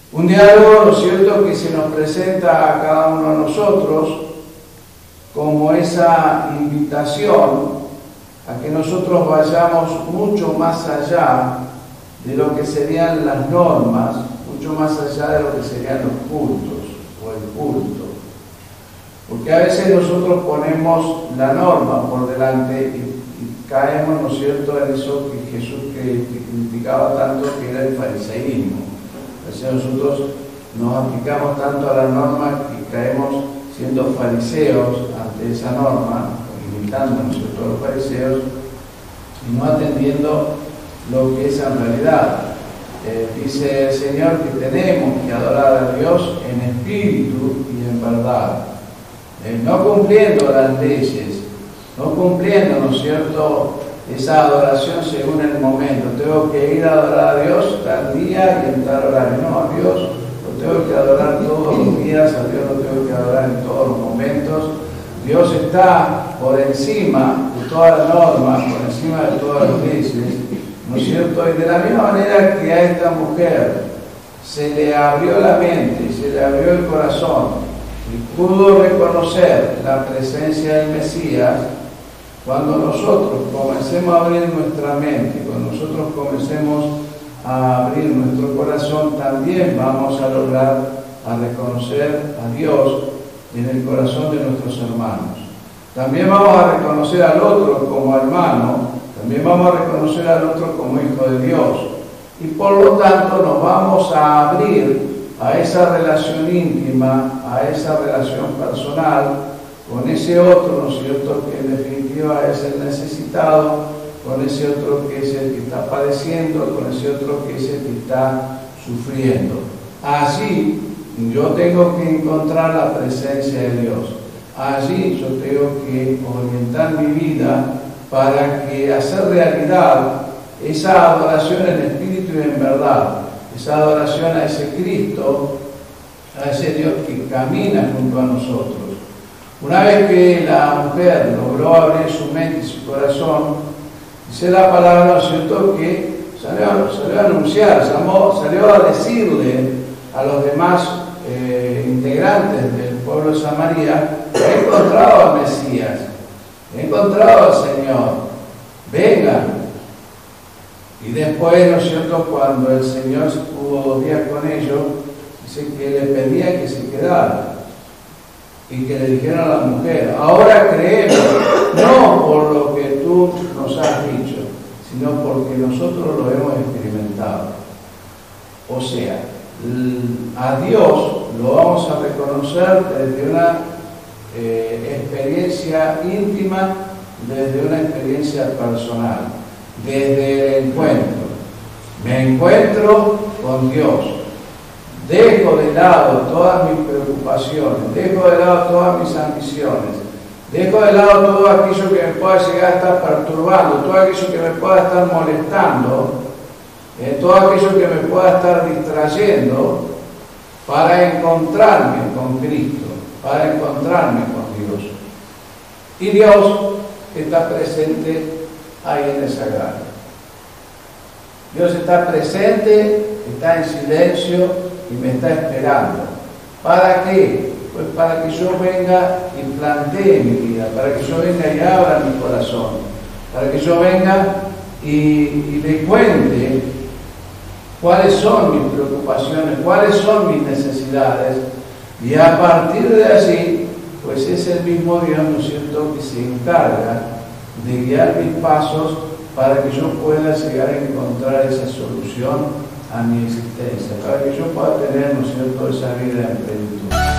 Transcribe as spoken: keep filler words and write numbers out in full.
Un diálogo, ¿no es cierto?, que se nos presenta a cada uno de nosotros como esa invitación a que nosotros vayamos mucho más allá de lo que serían las normas, mucho más allá de lo que serían los cultos o el culto. Porque a veces nosotros ponemos la norma por delante y, y caemos, ¿no es cierto?, en eso que Jesús que, que criticaba tanto, que era el fariseísmo. A veces nosotros nos aplicamos tanto a la norma que caemos siendo fariseos ante esa norma, imitando, ¿no es cierto?, a los fariseos, y no atendiendo lo que es en realidad. Eh, dice el Señor que tenemos que adorar a Dios en espíritu y en verdad. Eh, no cumpliendo las leyes, no cumpliendo, ¿no es cierto?, esa adoración según el momento. Tengo que ir a adorar a Dios tal día y en tal horario. No, a Dios lo tengo que adorar todos los días, a Dios lo tengo que adorar en todos los momentos. Dios está por encima de todas las normas, por encima de todas las leyes, ¿no es cierto? Y de la misma manera que a esta mujer se le abrió la mente, se le abrió el corazón, y pudo reconocer la presencia del Mesías, cuando nosotros comencemos a abrir nuestra mente, cuando nosotros comencemos a abrir nuestro corazón, también vamos a lograr a reconocer a Dios en el corazón de nuestros hermanos. También vamos a reconocer al otro como hermano, también vamos a reconocer al otro como hijo de Dios. Y por lo tanto nos vamos a abrir a esa relación íntima, a esa relación personal, con ese otro, ¿no es cierto?, que en definitiva es el necesitado, con ese otro que es el que está padeciendo, con ese otro que es el que está sufriendo. Allí yo tengo que encontrar la presencia de Dios. Allí yo tengo que orientar mi vida para que hacer realidad esa adoración en espíritu y en verdad, esa adoración a ese Cristo, a ese Dios que camina junto a nosotros. Una vez que la mujer logró abrir su mente y su corazón, dice la palabra, ¿no es cierto?, que salió, salió a anunciar, salió, salió a decirle a los demás eh, integrantes del pueblo de Samaria: he encontrado al Mesías, he encontrado al Señor, vengan. Y después, ¿no es cierto?, cuando el Señor estuvo dos días con ellos, dice que le pedía que se quedara y que le dijeron a la mujer: ahora creemos, no por lo que tú nos has dicho, sino porque nosotros lo hemos experimentado. O sea, a Dios lo vamos a reconocer desde una eh, experiencia íntima, desde una experiencia personal, desde el encuentro. Me encuentro con Dios, dejo de lado todas mis preocupaciones, dejo de lado todas mis ambiciones, dejo de lado todo aquello que me pueda llegar a estar perturbando, todo aquello que me pueda estar molestando, eh, todo aquello que me pueda estar distrayendo, para encontrarme con Cristo, para encontrarme con Dios. Y Dios está presente ahí en esa gracia. Dios está presente, está en silencio y me está esperando. ¿Para qué? Pues para que yo venga y plantee mi vida, para que yo venga y abra mi corazón, para que yo venga y, y le cuente cuáles son mis preocupaciones, cuáles son mis necesidades, y a partir de allí, pues es el mismo Dios, ¿no es cierto?, que se encarga de guiar mis pasos para que yo pueda llegar a encontrar esa solución a mi existencia, para que yo pueda tener, ¿no es cierto?, esa vida en plenitud.